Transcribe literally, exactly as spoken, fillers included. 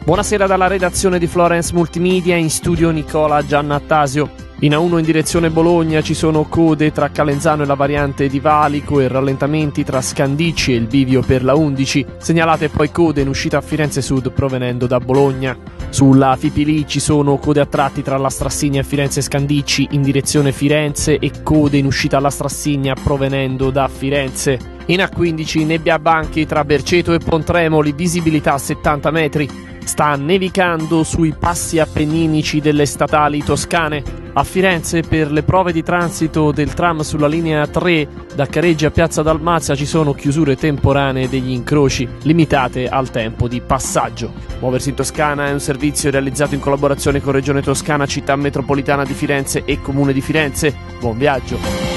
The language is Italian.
Buonasera dalla redazione di Florence Multimedia, in studio Nicola Giannattasio. In A uno in direzione Bologna ci sono code tra Calenzano e la variante di Valico e rallentamenti tra Scandicci e il bivio per la undici. Segnalate poi code in uscita a Firenze Sud provenendo da Bologna. Sulla Fipili ci sono code a tratti tra la Strassigna e Firenze Scandicci in direzione Firenze e code in uscita alla Strassigna provenendo da Firenze. In A quindici nebbia a banchi tra Berceto e Pontremoli, visibilità a settanta metri. Sta nevicando sui passi appenninici delle statali toscane. A Firenze, per le prove di transito del tram sulla linea tre da Careggi a Piazza Dalmazia, ci sono chiusure temporanee degli incroci limitate al tempo di passaggio. Muoversi in Toscana è un servizio realizzato in collaborazione con Regione Toscana, Città Metropolitana di Firenze e Comune di Firenze. Buon viaggio!